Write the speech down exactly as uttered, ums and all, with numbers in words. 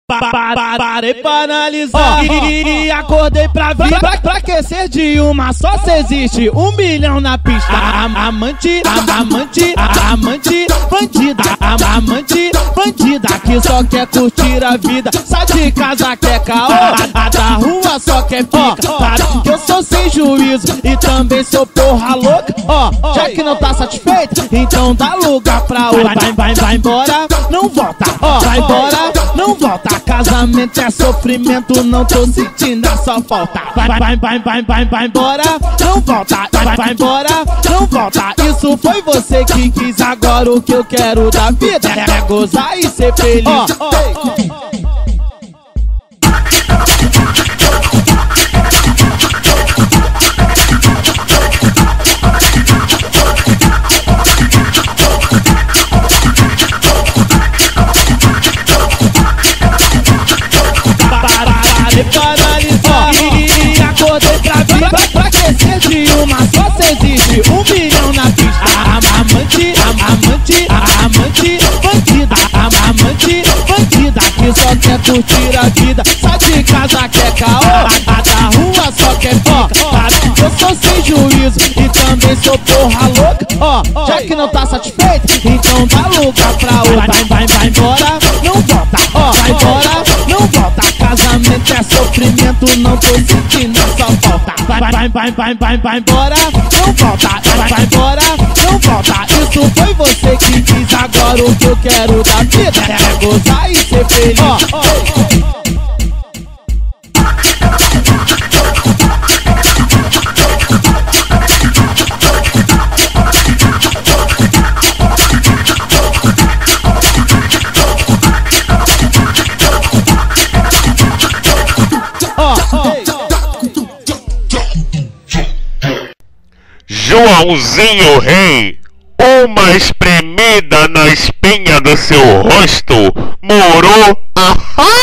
Parei pra analisar e acordei pra vida. Pra, pra aquecer de uma só se existe um milhão na pista. Amante, amante, amante, bandida. Amante, bandida que só quer curtir a vida. Sai de casa quer caô, a da rua só quer pica. Claro que eu sou sem juízo e também sou porra louca. Ó, já que não tá satisfeito, então dá lugar pra outra. Vai, vai, vai embora, não volta. Ó, vai embora, não volta. Casamento é sofrimento, não tô sentindo essa falta. Vai, vai, vai, vai, vai, vai embora, não volta. Vai, vai embora, não volta. Isso foi você que quis, agora o que eu quero da vida é gozar e ser feliz. Oh, oh, oh. Pra analisar e acordei pra vida. Pra, pra aquecer de uma só se existe um milhão na pista. Amante, amante, amante, bandida. Amante, bandida que só quer curtir a vida. Sai de casa quer caô, a da rua só quer pica. Eu sou sem juízo e também sou porra louca. Ó, já que não tá satisfeito, então dá lugar pra outra. Vai, vai, vai embora, não volta. Ó, vai embora, não volta. Casamento é sofrimento, não tô sentindo essa falta. Vai, vai, vai, vai, vai, vai embora, não volta. Vai, vai embora, não volta. Isso foi você que quis, agora o que eu quero da vida é gozar e ser feliz. Oh, oh, oh. Joãozinho Rei, uma espremida na espinha do seu rosto, morou. Ahá!